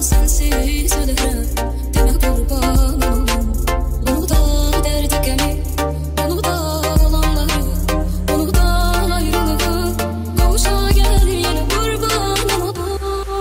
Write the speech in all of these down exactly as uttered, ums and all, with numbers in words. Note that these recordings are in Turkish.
sensiz ölürüm. Demek kurban olayım. Bunu da derdi gemi, bunu da olanları, bunu da ayrılığı. Kavuşa gel yine kurban olayım.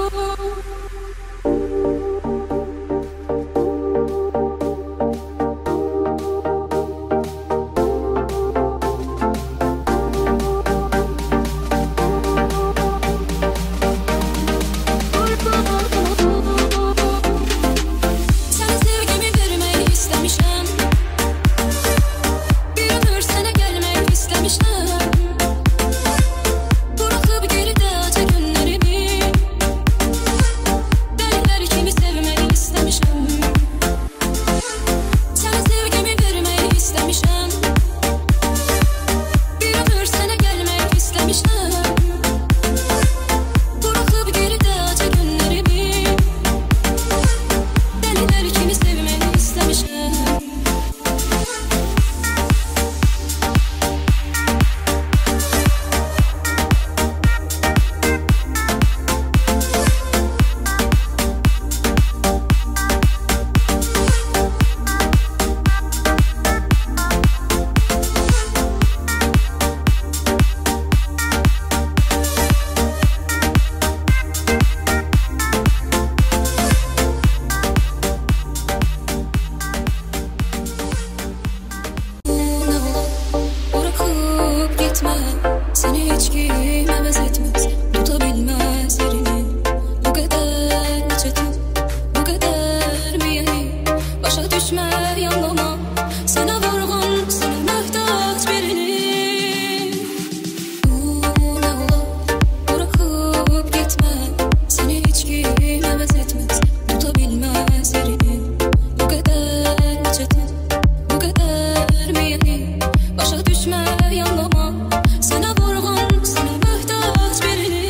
Seni hiç kim heves etmez, tutabilmez yerini. Bu kadar mı çetin, bu kadar mı yeni? Başa düşme yanıma, sana vurgun, sana muhtaç birini. Bu ne olur, bırakıp gitme. Seni hiç kim heves etmez, tutabilmez yerini. Bu kadar mı çetin, bu kadar mı yeni? Başa düşme yanıma, sana vurgun, sana muhtaç birini.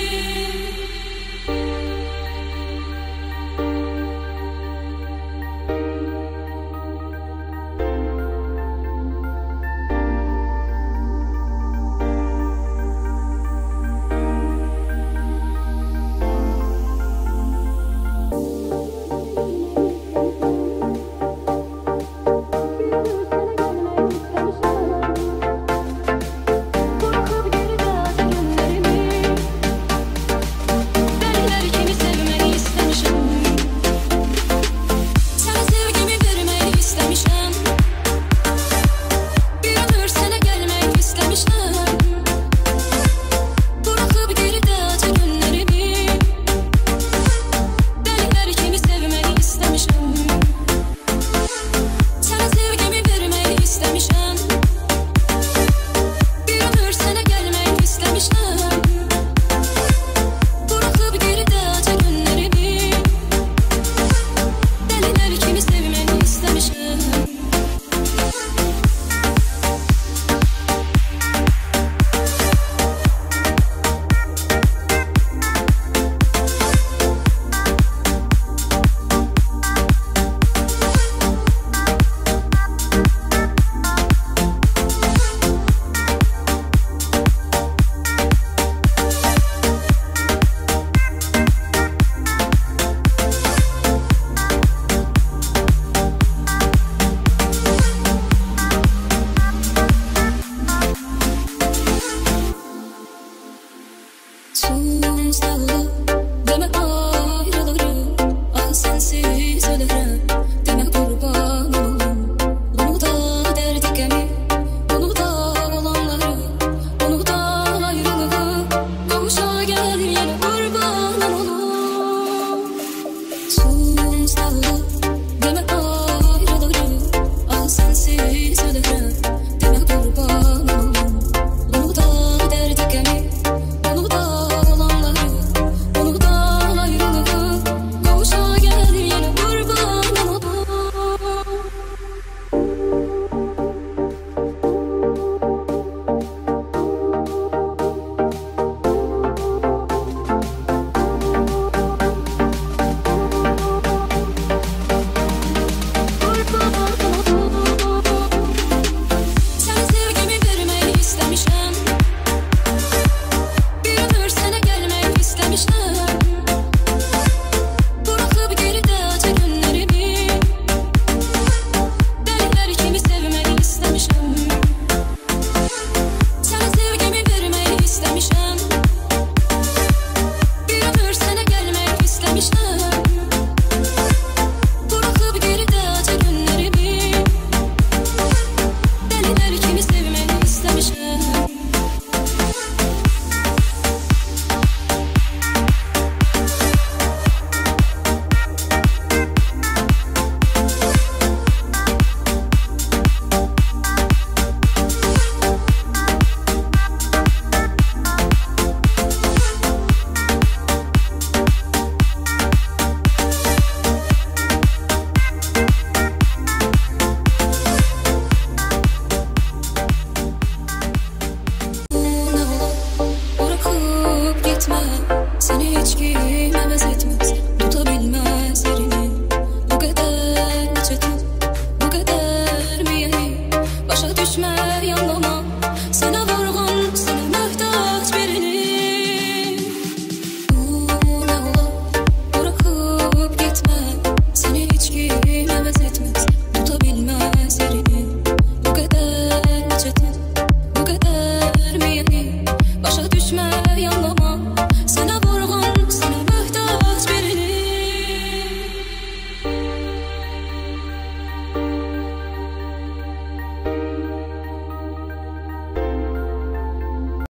Sonsuzluğu demek ayrılırım. Ah sensiz ölürüm. Demek kurban olayım. Bunu da derdi gemi, bunu da olanları, bunu da ayrılığı. Kavuşa gel yine kurban olayım. Sonsuzluğu